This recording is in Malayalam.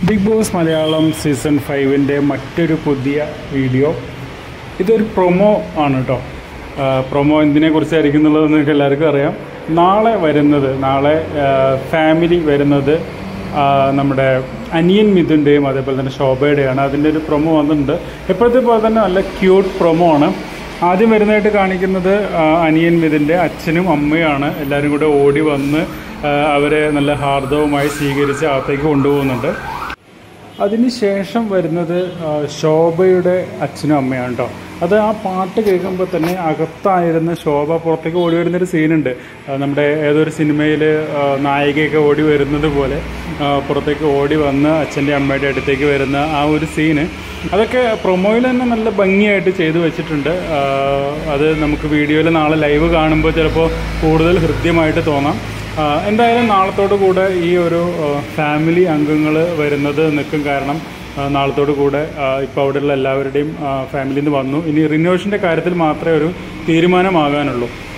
ബിഗ് ബോസ് മലയാളം സീസൺ 5-ൻ്റെ മറ്റൊരു പുതിയ വീഡിയോ. ഇതൊരു പ്രൊമോ ആണ് കേട്ടോ. പ്രൊമോ എന്തിനെക്കുറിച്ചായിരിക്കും എന്നുള്ളത് നിങ്ങൾക്ക് എല്ലാവർക്കും അറിയാം. നാളെ ഫാമിലി വരുന്നത് നമ്മുടെ അനിയൻ മിഥുൻ്റെയും അതേപോലെ തന്നെ ശോഭയുടെയാണ്. അതിൻ്റെ ഒരു പ്രൊമോ വന്നിട്ടുണ്ട്. എപ്പോഴത്തെ പോലെ തന്നെ നല്ല ക്യൂട്ട് പ്രൊമോ ആണ്. ആദ്യം വരുന്നതായിട്ട് കാണിക്കുന്നത് അനിയൻ മിഥുൻ്റെ അച്ഛനും അമ്മയുമാണ്. എല്ലാവരും കൂടെ ഓടി വന്ന് അവരെ നല്ല ഹാർദവുമായി സ്വീകരിച്ച് അകത്തേക്ക് കൊണ്ടുപോകുന്നുണ്ട്. അതിനുശേഷം വരുന്നത് ശോഭയുടെ അച്ഛനും അമ്മയാണ് കേട്ടോ. അത് ആ പാട്ട് കേൾക്കുമ്പോൾ തന്നെ അകത്തായിരുന്ന ശോഭ പുറത്തേക്ക് ഓടി വരുന്നൊരു സീനുണ്ട്. നമ്മുടെ ഏതൊരു സിനിമയിൽ നായികയൊക്കെ ഓടി വരുന്നത് പോലെ പുറത്തേക്ക് ഓടി വന്ന് അച്ഛൻ്റെ അമ്മയുടെ അടുത്തേക്ക് വരുന്ന ആ ഒരു സീന്, അതൊക്കെ പ്രൊമോയിൽ തന്നെ നല്ല ഭംഗിയായിട്ട് ചെയ്തു വെച്ചിട്ടുണ്ട്. അത് നമുക്ക് വീഡിയോയിൽ നാളെ ലൈവ് കാണുമ്പോൾ ചിലപ്പോൾ കൂടുതൽ ഹൃദ്യമായിട്ട് തോന്നാം. എന്തായാലും നാളത്തോടു കൂടെ ഈ ഒരു ഫാമിലി അംഗങ്ങൾ വരുന്നത് നിൽക്കും. കാരണം നാളത്തോടു കൂടെ ഇപ്പോൾ അവിടെയുള്ള എല്ലാവരുടെയും ഫാമിലിയിൽ നിന്ന് വന്നു. ഇനി റിനോവേഷൻ്റെ കാര്യത്തിൽ മാത്രമേ ഒരു തീരുമാനമാകാനുള്ളൂ.